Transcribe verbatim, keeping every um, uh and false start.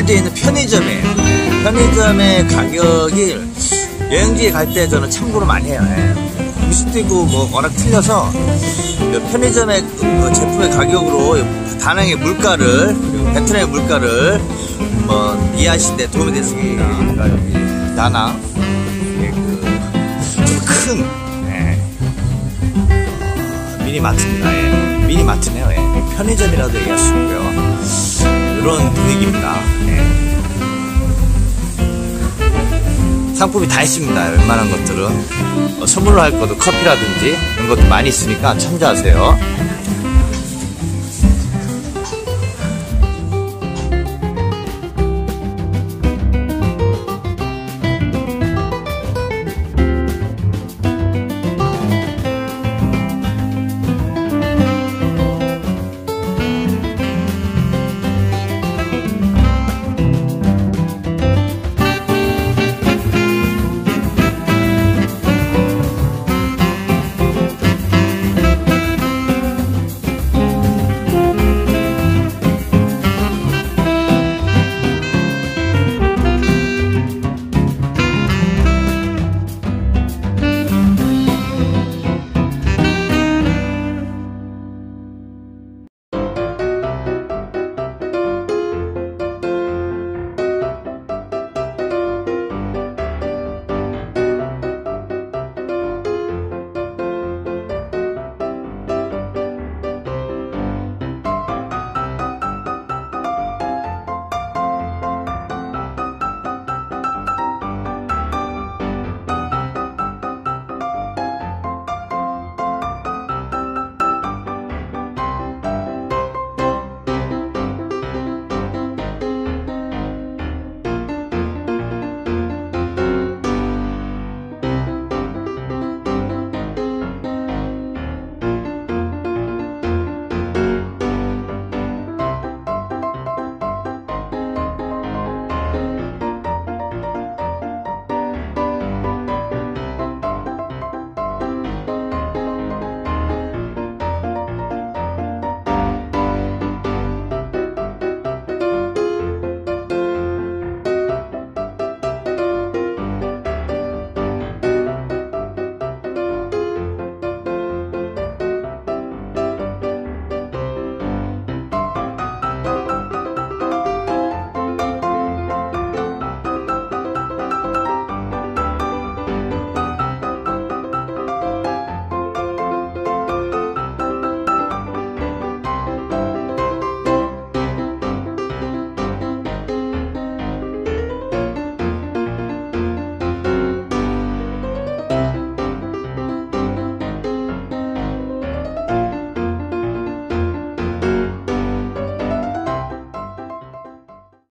제주도에 있는 편의점이에요. 편의점의 가격이 여행지에 갈 때 저는 참고로 많이 해요. 예. 음식도 뭐 워낙 틀려서 편의점의 그 제품의 가격으로 다낭의 물가를 그리고 베트남의 물가를 한번 이해하시는 데 도움이 됐습니다. 그러니까 여기 다낭 좀 큰 예. 어, 미니마트입니다. 예. 미니마트네요. 예. 편의점이라도 얘기할 수 있고요. 이런 분위기입니다. 예. 상품이 다 있습니다. 웬만한 것들은 어, 선물로 할 것도 커피라든지 이런 것도 많이 있으니까 참조하세요.